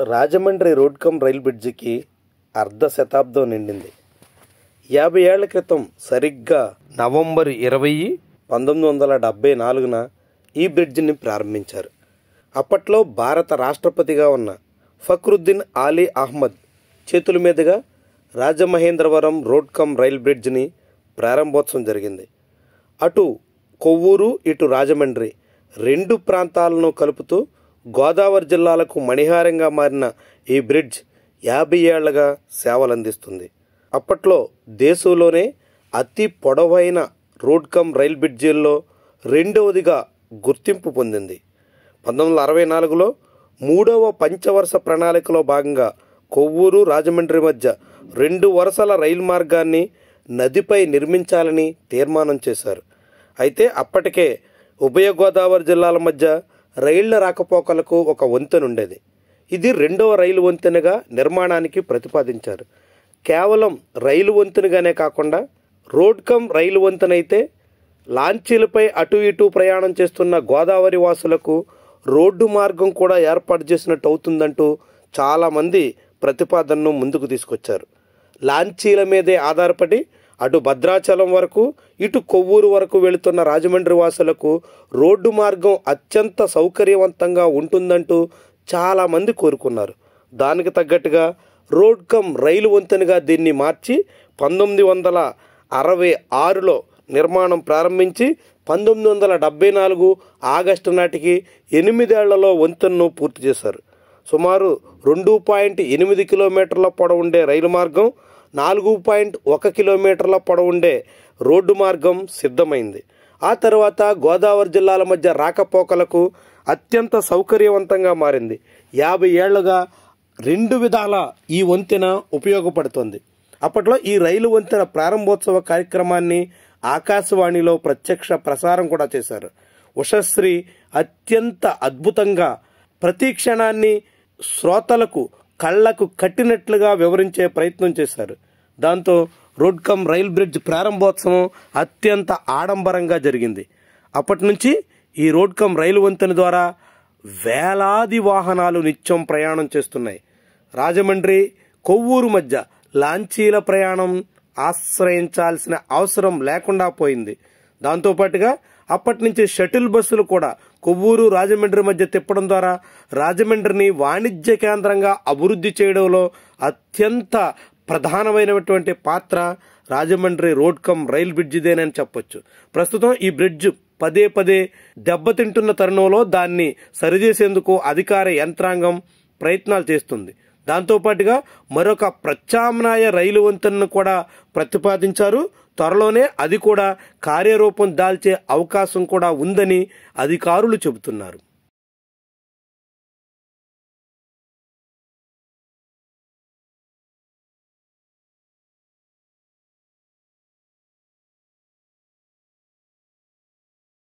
Rajahmundry road cum rail బ్రిడ్జికి అర్ధ శతాబ్దం నిండింది. 50 ఏళ్ల క్రితం సరిగ్గా నవంబర్ 20, 1974న ఈ బ్రిడ్జిని ప్రారంభించారు. అప్పట్లో భారత రాష్ట్రపతిగా ఉన్న ఫక్రుద్దీన్ ఆలీ అహ్మద్ చేతుల మీదుగా రాజమహేంద్రవరం రోడ్ కమ్ రైల్ బ్రిడ్జిని ప్రారంభోత్సవం జరిగింది. అటు కొవ్వూరు, ఇటు రాజమండ్రి రెండు ప్రాంతాలను కలుపుతూ గోదావరి జిల్లాలకు మణిహారంగా మారిన ఈ బ్రిడ్జ్ 50 ఏళ్లుగా సేవలందిస్తుంది. అప్పట్లో దేశంలోనే అతి పొడవైన రోడ్ కమ్ రైల్ బ్రిడ్జిల్లో రెండవదిగా గుర్తింపు పొందింది. 1964లో 3వ పంచవర్ష ప్రణాళికలో భాగంగా కొవ్వూరు, రాజమండ్రి మధ్య 2 వరుసల రైలు మార్గాన్ని నదిపై నిర్మించాలని తీర్మానం చేశారు. అయితే అప్పటికే ఉభయ గోదావరి జిల్లాల మధ్య రైళ్ల రాకపోకలకు ఒక వంతెన ఉండేది. ఇది 2వ రైలు వంతెనగా నిర్మాణానికి ప్రతిపాదించారు. కేవలం రైలు వంతెనగానే కాకుండా రోడ్ కమ్ రైలు వంతెన అయితే లాంచీలపై అటు ఇటు ప్రయాణం చేస్తున్న గోదావరి వాసులకు రోడ్డు మార్గం కూడా ఏర్పాటు చేసినట్టు అవుతుందంటూ చాలామంది ప్రతిపాదనను ముందుకు తీసుకొచ్చారు. లాంచీల మీదే ఆధారపడి అటు భద్రాచలం వరకు, ఇటు కొవ్వూరు వరకు వెళుతున్న రాజమండ్రి వాసులకు రోడ్డు మార్గం అత్యంత సౌకర్యవంతంగా ఉంటుందంటూ చాలామంది కోరుకున్నారు. దానికి తగ్గట్టుగా రోడ్ కమ్ రైలు వంతెనగా దీన్ని మార్చి 1966లో నిర్మాణం ప్రారంభించి 1974 ఆగస్టు నాటికి 8 ఏళ్లలో వంతెనను పూర్తి చేశారు. సుమారు 2.8 కిలోమీటర్ల పొడవుండే రైలు మార్గం, 4.1 కిలోమీటర్ల పొడవుండే రోడ్డు మార్గం సిద్ధమైంది. ఆ తర్వాత గోదావరి జిల్లాల మధ్య రాకపోకలకు అత్యంత సౌకర్యవంతంగా మారింది. 50 ఏళ్లుగా 2 విధాల ఈ వంతెన ఉపయోగపడుతుంది. అప్పట్లో ఈ రైలు వంతెన ప్రారంభోత్సవ కార్యక్రమాన్ని ఆకాశవాణిలో ప్రత్యక్ష ప్రసారం కూడా చేశారు. ఉషశ్రీ అత్యంత అద్భుతంగా ప్రతి క్షణాన్ని శ్రోతలకు కళ్లకు కట్టినట్లుగా వివరించే ప్రయత్నం చేశారు. దాంతో రోడ్ కమ్ రైల్ బ్రిడ్జ్ ప్రారంభోత్సవం అత్యంత ఆడంబరంగా జరిగింది. అప్పటి నుంచి ఈ రోడ్ కమ్ రైలు వంతెన ద్వారా వేలాది వాహనాలు నిత్యం ప్రయాణం చేస్తున్నాయి. రాజమండ్రి, కొవ్వూరు మధ్య లాంచీల ప్రయాణం ఆశ్రయించాల్సిన అవసరం లేకుండా పోయింది. దాంతోపాటుగా అప్పటి నుంచి షటిల్ బస్సులు కూడా కొవ్వూరు, రాజమండ్రి మధ్య తిప్పడం ద్వారా రాజమండ్రిని వాణిజ్య కేంద్రంగా అభివృద్ధి చేయడంలో అత్యంత ప్రధానమైనటువంటి పాత్ర రాజమండ్రి రోడ్ కమ్ రైల్ బ్రిడ్జిదేనని చెప్పొచ్చు. ప్రస్తుతం ఈ బ్రిడ్జ్ పదే పదే దెబ్బతింటున్న తరుణంలో దాన్ని సరిచేసేందుకు అధికార యంత్రాంగం ప్రయత్నాలు చేస్తుంది. దాంతోపాటుగా మరొక ప్రత్యామ్నాయ రైలు వంతెనను కూడా ప్రతిపాదించారు. త్వరలోనే అది కూడా కార్యరూపం దాల్చే అవకాశం కూడా ఉందని అధికారులు చెబుతున్నారు.